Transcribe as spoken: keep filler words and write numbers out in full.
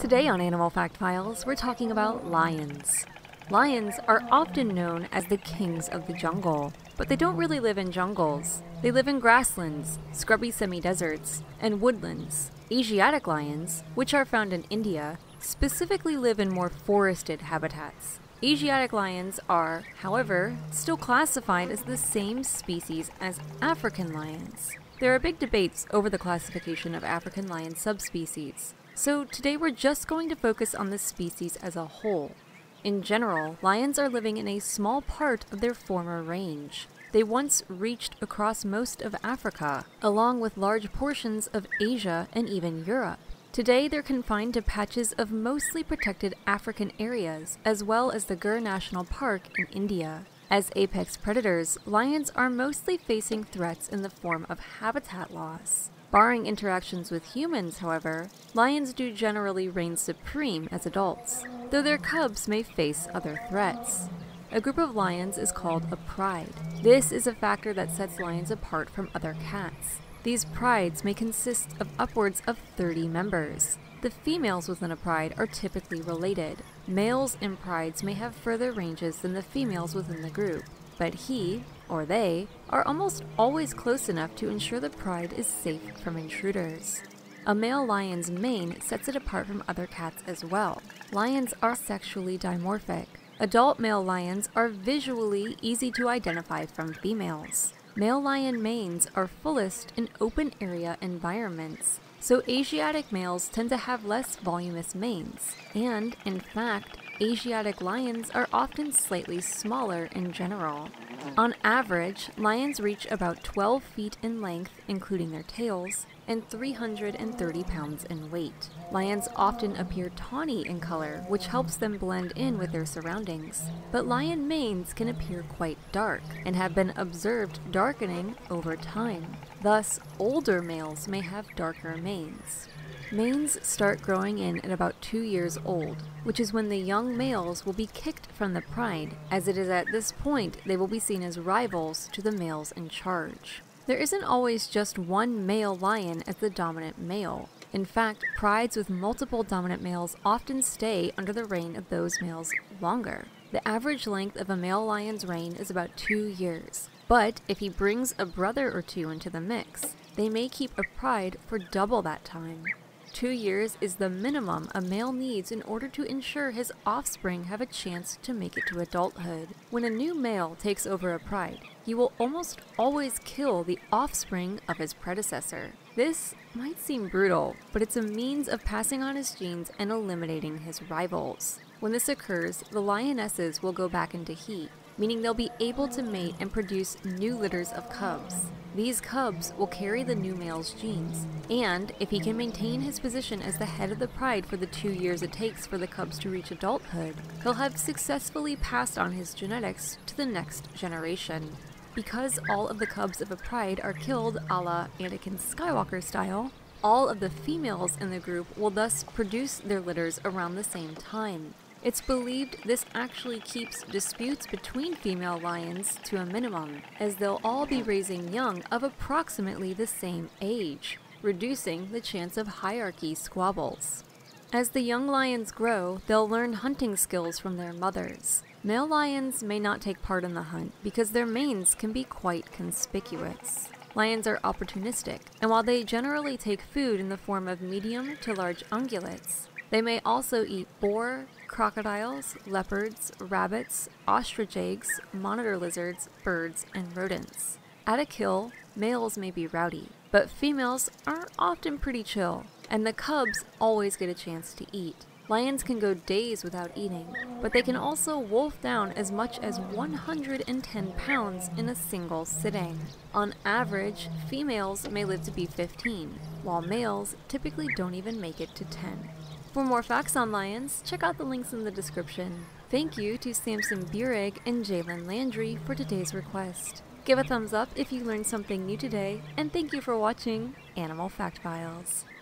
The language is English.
Today on Animal Fact Files, we're talking about lions. Lions are often known as the kings of the jungle, but they don't really live in jungles. They live in grasslands, scrubby semi-deserts, and woodlands. Asiatic lions, which are found in India, specifically live in more forested habitats. Asiatic lions are, however, still classified as the same species as African lions. There are big debates over the classification of African lion subspecies, so today we're just going to focus on the species as a whole. In general, lions are living in a small part of their former range. They once reached across most of Africa, along with large portions of Asia and even Europe. Today they're confined to patches of mostly protected African areas, as well as the Gir National Park in India. As apex predators, lions are mostly facing threats in the form of habitat loss. Barring interactions with humans, however, lions do generally reign supreme as adults, though their cubs may face other threats. A group of lions is called a pride. This is a factor that sets lions apart from other cats. These prides may consist of upwards of thirty members. The females within a pride are typically related. Males in prides may have further ranges than the females within the group, but he, or they, are almost always close enough to ensure the pride is safe from intruders. A male lion's mane sets it apart from other cats as well. Lions are sexually dimorphic. Adult male lions are visually easy to identify from females. Male lion manes are fullest in open area environments, so Asiatic males tend to have less voluminous manes, and, in fact, Asiatic lions are often slightly smaller in general. On average, lions reach about twelve feet in length, including their tails, and three hundred thirty pounds in weight. Lions often appear tawny in color, which helps them blend in with their surroundings. But lion manes can appear quite dark, and have been observed darkening over time. Thus, older males may have darker manes. Manes start growing in at about two years old, which is when the young males will be kicked from the pride, as it is at this point they will be seen as rivals to the males in charge. There isn't always just one male lion as the dominant male. In fact, prides with multiple dominant males often stay under the reign of those males longer. The average length of a male lion's reign is about two years, but if he brings a brother or two into the mix, they may keep a pride for double that time. Two years is the minimum a male needs in order to ensure his offspring have a chance to make it to adulthood. When a new male takes over a pride, he will almost always kill the offspring of his predecessor. This might seem brutal, but it's a means of passing on his genes and eliminating his rivals. When this occurs, the lionesses will go back into heat, meaning they'll be able to mate and produce new litters of cubs. These cubs will carry the new male's genes, and if he can maintain his position as the head of the pride for the two years it takes for the cubs to reach adulthood, he'll have successfully passed on his genetics to the next generation. Because all of the cubs of a pride are killed a la Anakin Skywalker style, all of the females in the group will thus produce their litters around the same time. It's believed this actually keeps disputes between female lions to a minimum, as they'll all be raising young of approximately the same age, reducing the chance of hierarchy squabbles. As the young lions grow, they'll learn hunting skills from their mothers. Male lions may not take part in the hunt because their manes can be quite conspicuous. Lions are opportunistic, and while they generally take food in the form of medium to large ungulates, they may also eat boar, crocodiles, leopards, rabbits, ostrich eggs, monitor lizards, birds, and rodents. At a kill, males may be rowdy, but females are often pretty chill, and the cubs always get a chance to eat. Lions can go days without eating, but they can also wolf down as much as one hundred ten pounds in a single sitting. On average, females may live to be fifteen, while males typically don't even make it to ten. For more facts on lions, check out the links in the description. Thank you to Samson Bureg and Jalen Landry for today's request. Give a thumbs up if you learned something new today, and thank you for watching Animal Fact Files.